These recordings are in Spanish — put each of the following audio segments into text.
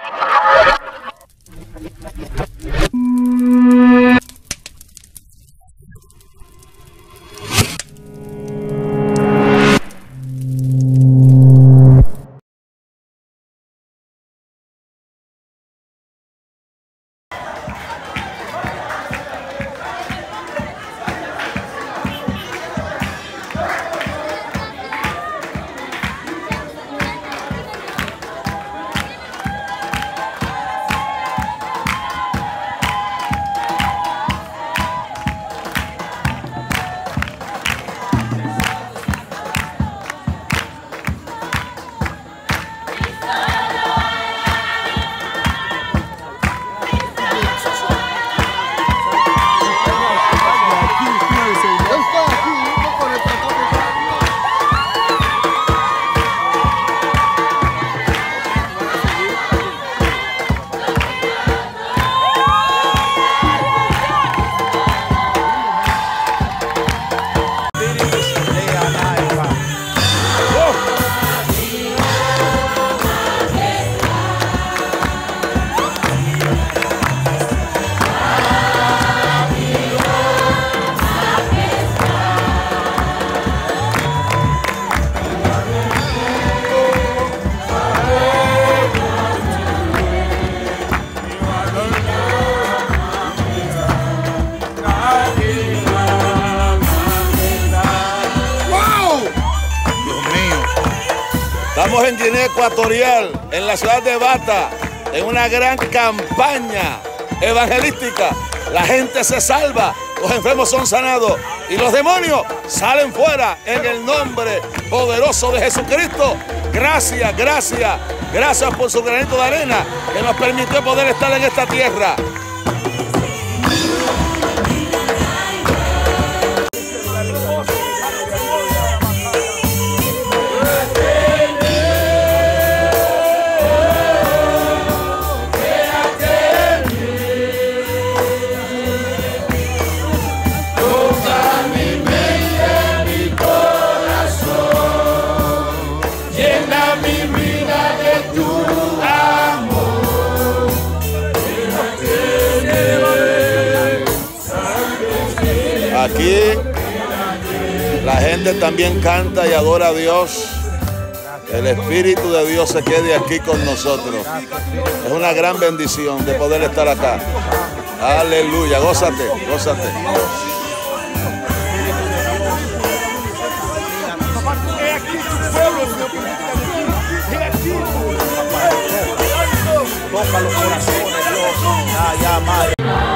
Estamos en Guinea Ecuatorial, en la ciudad de Bata, en una gran campaña evangelística. La gente se salva, los enfermos son sanados y los demonios salen fuera en el nombre poderoso de Jesucristo. Gracias, gracias, gracias por su granito de arena que nos permitió poder estar en esta tierra. Aquí la gente también canta y adora a Dios. El Espíritu de Dios se quede aquí con nosotros. Es una gran bendición de poder estar acá. Aleluya, gózate, gózate. Toca los corazones, Dios. Ya, madre.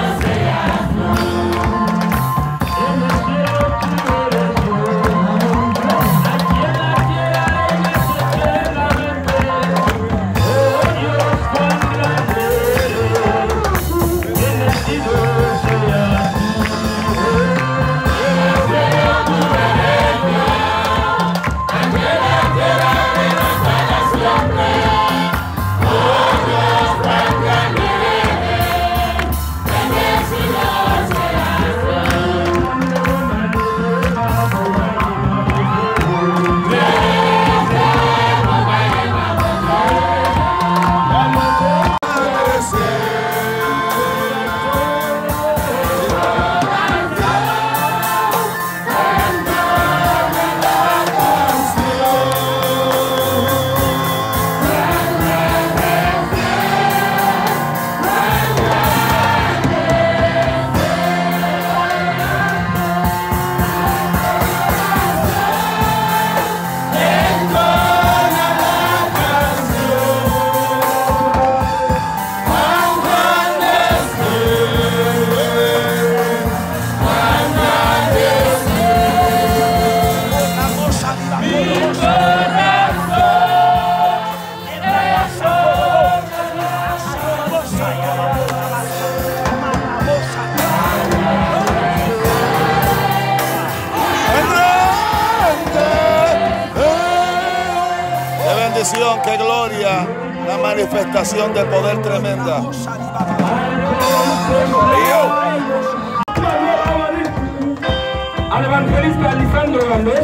Qué gloria, la manifestación del poder tremenda. Al evangelista Lisandro Valdés,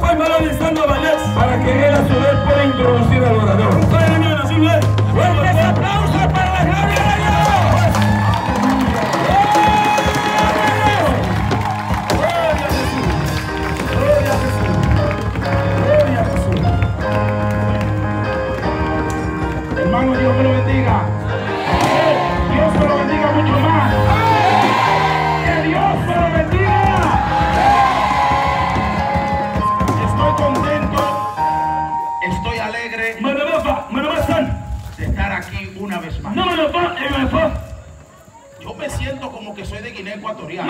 para que él a su vez pueda introducir al orador. Hermano, Dios me lo bendiga. Dios me lo bendiga mucho más. Que Dios me lo bendiga. Estoy contento, estoy alegre de estar aquí una vez más. Yo me siento como que soy de Guinea Ecuatorial.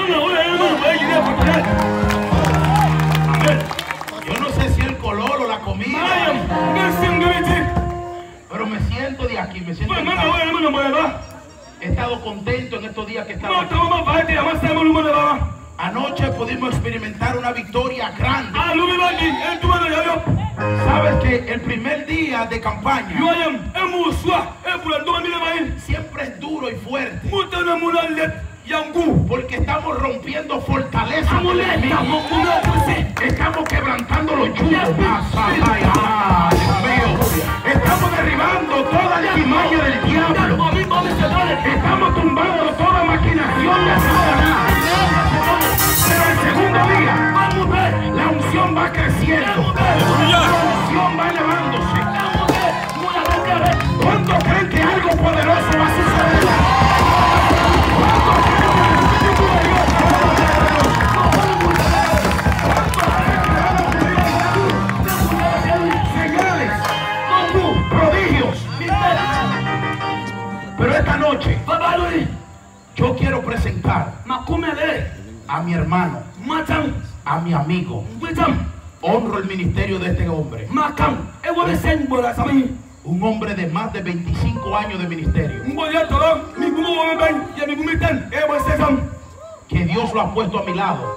Yo no sé si el color o la comida, pero me siento de aquí, me siento de aquí. He estado contento en estos días que estamos aquí. Anoche pudimos experimentar una victoria grande. Sabes que el primer día de campaña siempre es duro y fuerte, porque estamos rompiendo fortalezas del enemigo. Estamos quebrantando los yugos. Estamos derribando toda artimaña del diablo. Estamos tumbando toda maquinación de Satanás. Pero el segundo día, la unción va creciendo. La unción va elevándose. ¿Cuántos creen que algo poderoso va a suceder? Señales, prodigios. Pero esta noche yo quiero presentar a mi hermano, a mi amigo. Honro el ministerio de este hombre. Un hombre de más de 25 años de ministerio. Que Dios lo ha puesto a mi lado.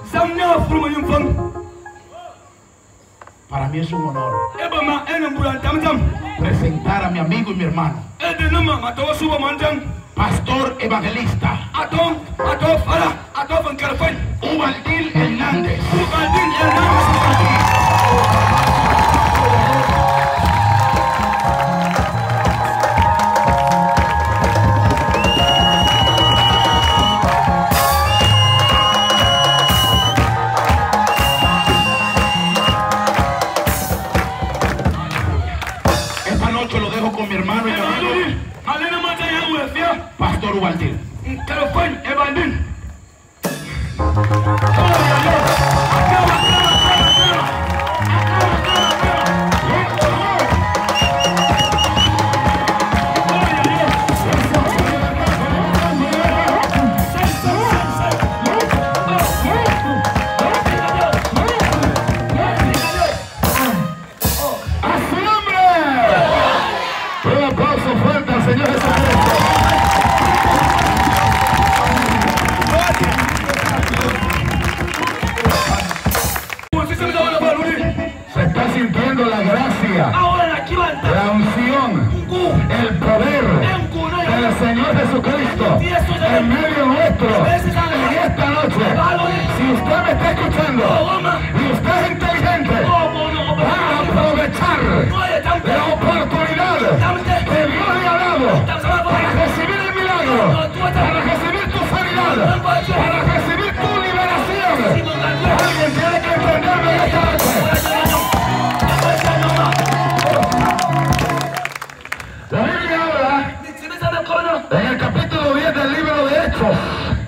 Para mí es un honor presentar a mi amigo y mi hermano, pastor evangelista Ubaldil Hernández. Esta noche lo dejo con mi hermano y mi amigo, Pastor Ubaldil. La unción, el poder del Señor Jesucristo en medio nuestro en esta noche. Si usted me está escuchando y usted es inteligente, va a aprovechar la oportunidad que Dios le ha dado para recibir el milagro, para recibir tu sanidad, para recibir tu liberación. Alguien tiene que entenderme en esta noche. La Biblia habla en el capítulo 10 del libro de Hechos.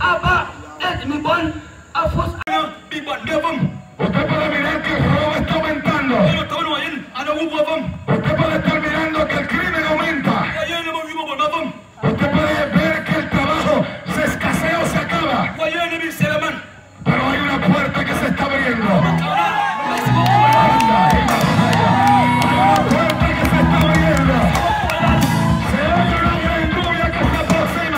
Usted puede mirar que el robo está aumentando. Usted puede estar mirando que el crimen aumenta. Usted puede ver que el trabajo se escasea o se acaba. Pero hay una puerta que se está abriendo. Hay una puerta que se está abriendo. Se oye una gran lluvia que se aproxima.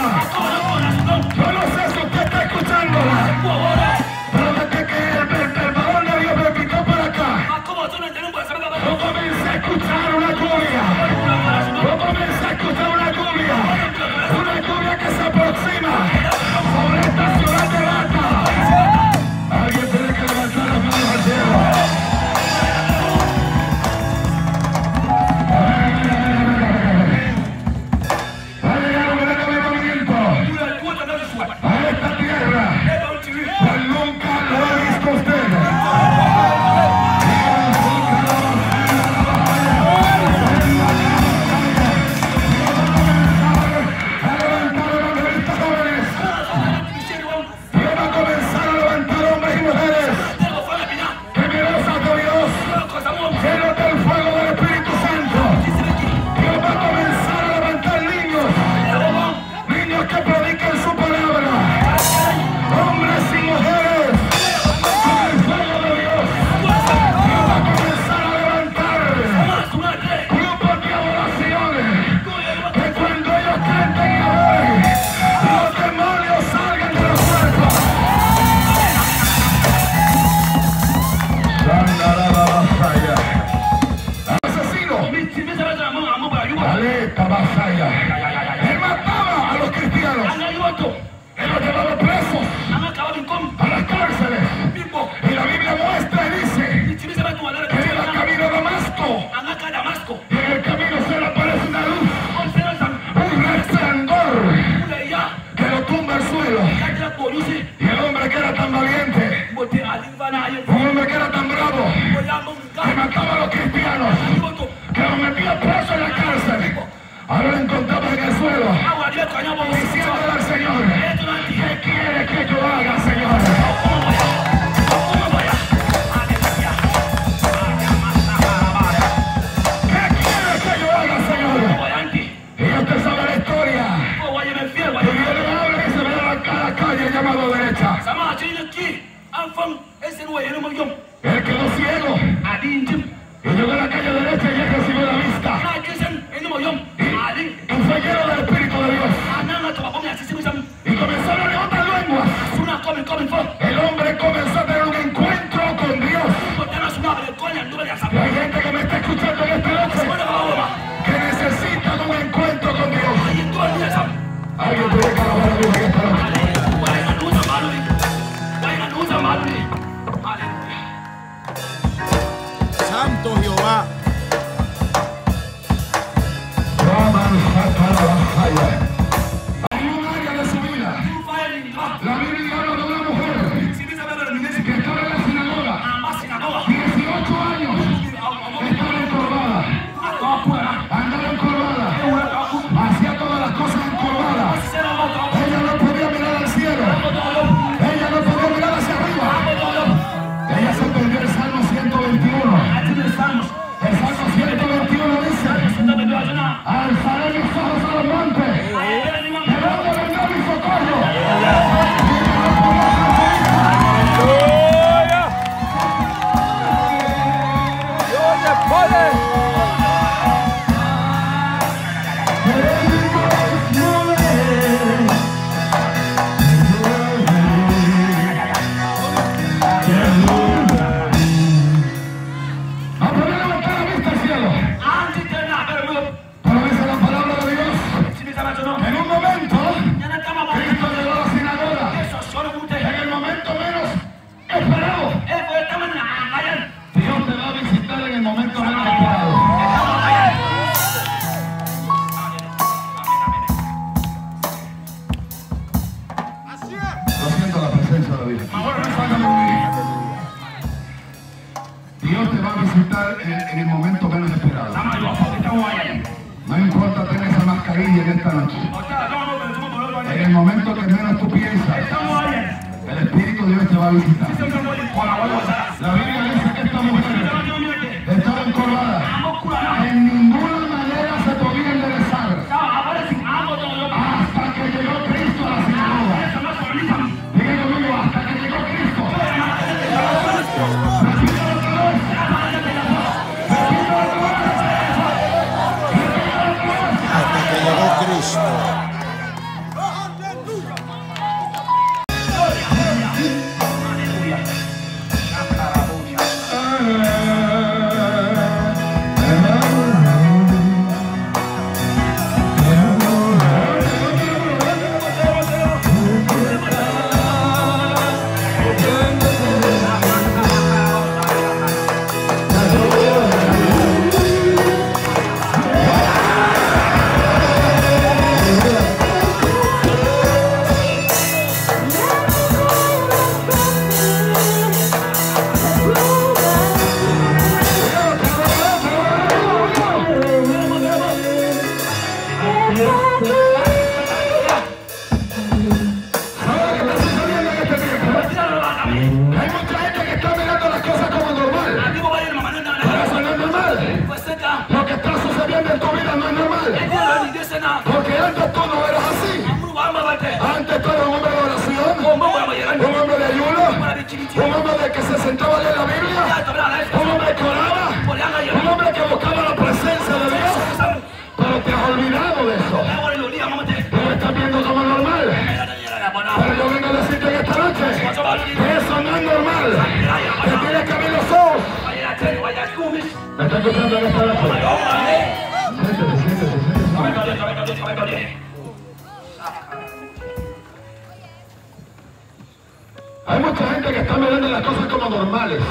Él mataba a los cristianos. Él los llevaba presos a las cárceles. Y la Biblia muestra y dice que iba camino a Damasco. Y en el camino se le aparece una luz, un resplandor que lo tumba al suelo. Y el hombre que era tan valiente, un hombre que era tan bravo, que mataba a los cristianos, que los metía presos en la cárcel, ahora lo encontraba en el suelo, diciéndole al Señor: ¿qué quiere que yo haga, Señor? ¿Qué quiere que yo haga, Señor? Y usted sabe la historia. Y viene y habla y se ve a la calle llamada derecha. Él quedó ciego y llegó a la calle derecha y él recibió la vista. Y fue lleno del Espíritu de Dios. Y comenzó a levantar lenguas. El hombre comenzó a tener un encuentro con Dios. Y hay gente que me está escuchando en esta noche que necesita un encuentro con Dios. Alguien tiene que alabar a Dios en esta noche. Santo Jehová. Hay un área de su vida. La Biblia habla de una mujer que estaba en la sinagoga. 18 años. Estaba encorvada. Andaba encorvada. Hacía todas las cosas encorvadas. Ella no podía mirar al cielo. Ella no podía mirar hacia arriba. Ella se perdió el Salmo 121. El Salmo 121 dice: alzaré mis ojos a los montes. ¿De dónde vendrá mi socorro? En un momento, Cristo llegó a la sinagoga. En el momento menos esperado. Dios te va a visitar en el momento menos esperado. Lo siento, la presencia de Dios. Dios te va a visitar en el momento menos esperado. No importa tener esa mascarilla en esta noche. En el momento que menos tú piensas, el Espíritu de Dios te va a visitar. La Biblia dice que esta mujer estaba encorvada. En ninguna manera se podía enderezar hasta que llegó Cristo a la sinagoga. Diga conmigo: hasta que llegó Cristo. Hasta que llegó Cristo. Porque antes tú no eras así. Antes tú eras un hombre de oración, un hombre de ayuno, un hombre que se sentaba a leer la Biblia, un hombre que oraba, un hombre que buscaba la presencia de Dios. Pero te has olvidado de eso. Tú lo estás viendo como normal. Pero yo vengo a decirte en esta noche que eso no es normal. Que tienes que abrir los ojos. ¿Me estás escuchando en esta noche? Siéntese. Hay mucha gente que está mirando las cosas como normales.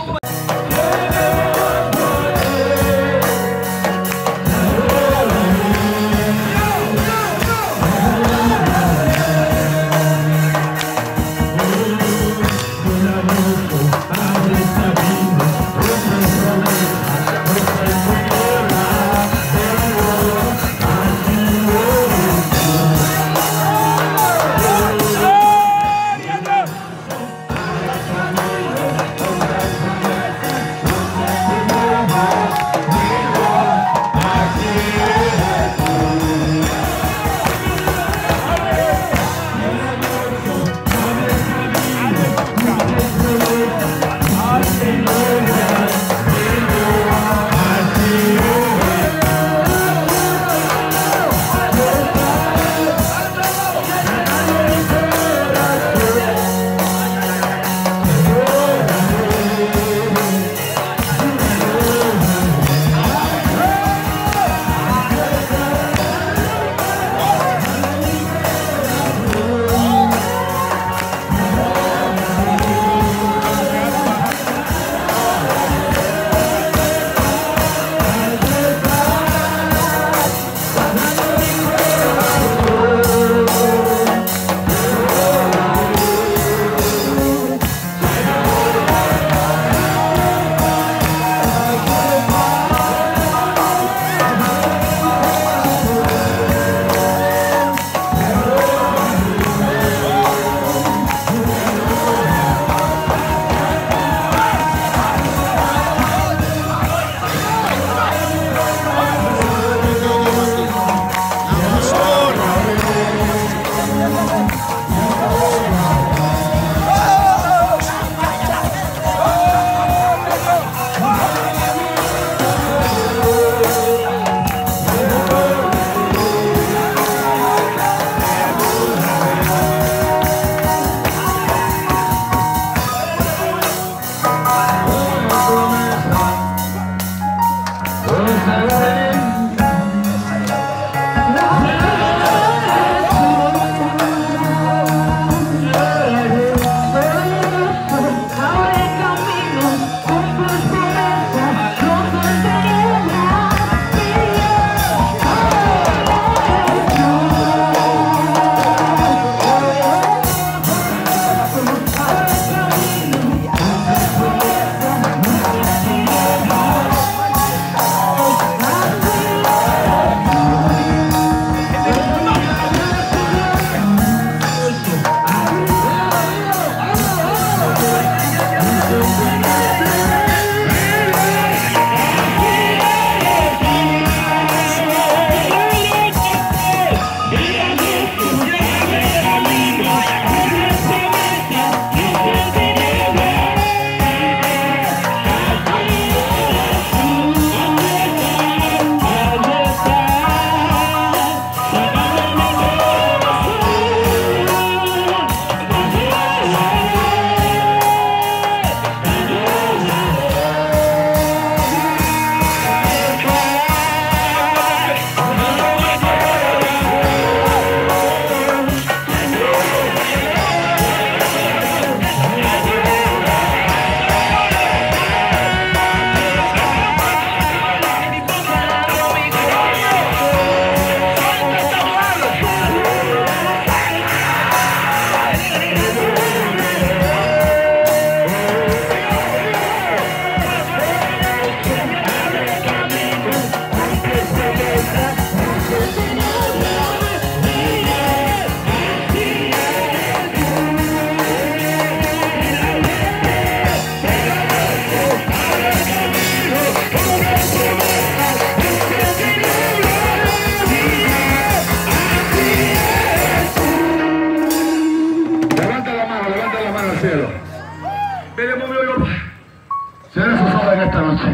Cierra sus ojos en esta noche.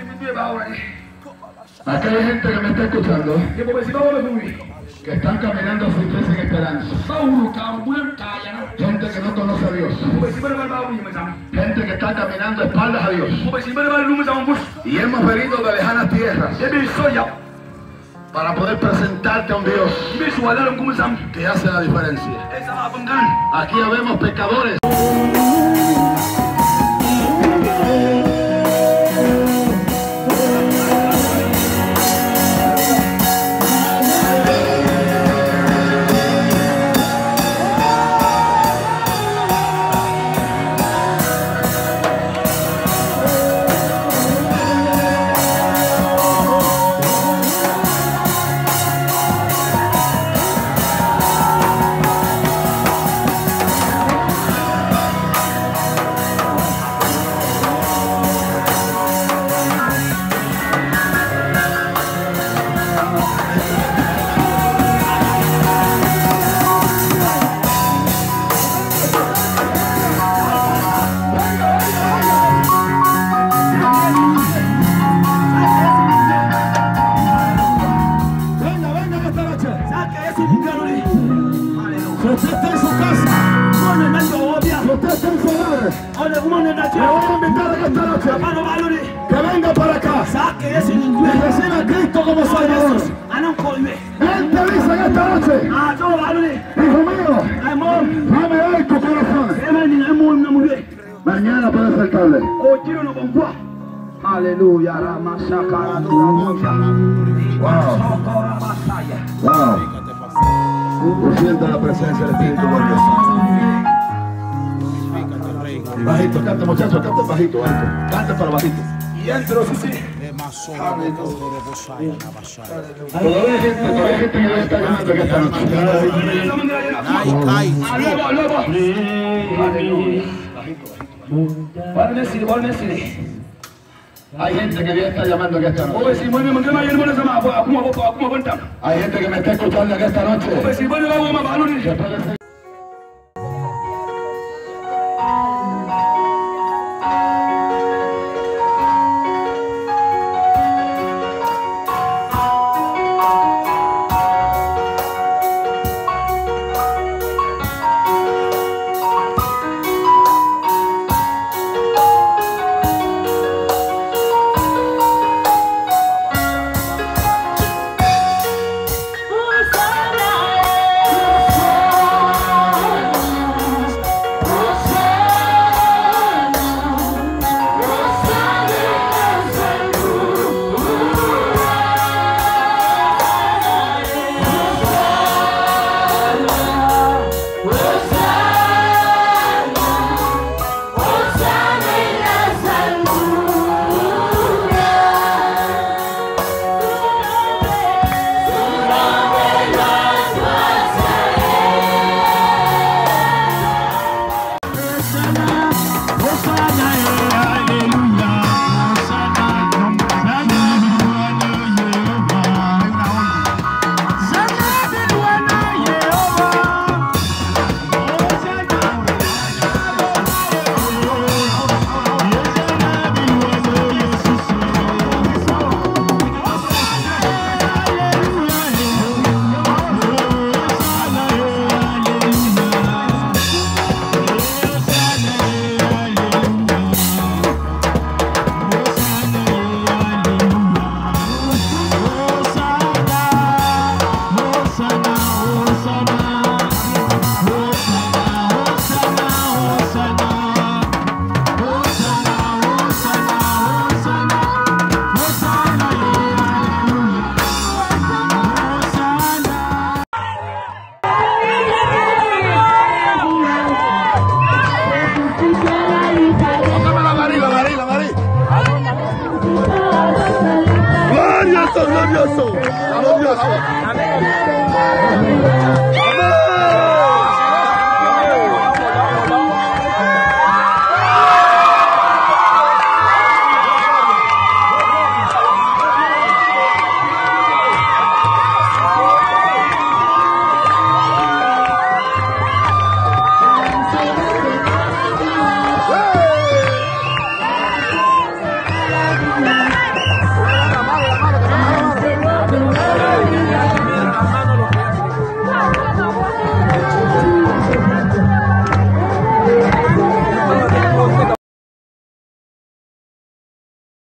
Aquí hay gente que me está escuchando, que están caminando sin fe, sin esperanza. Gente que no conoce a Dios. Gente que está caminando espaldas a Dios. Y hemos venido de lejanas tierras para poder presentarte a un Dios que hace la diferencia. Aquí habemos pecadores. Usted está en su casa. Usted está en su hogar. Le voy a invitar en esta noche que venga para acá y reciba a Cristo como Salvador. Él te dice en esta noche: hijo mío, dame hoy tu corazón. Mañana puedes acercarle. Aleluya. Wow. Tú sientes la presencia del Espíritu de Dios. Bajito, canta muchachos, canta bajito, bajito. Canta para bajito. Y entro, sí. Todavía hay gente que no está llamando que esta noche. Hay gente que ya está llamando aquí esta noche. Hay gente que me está escuchando aquí esta noche. Glorioso.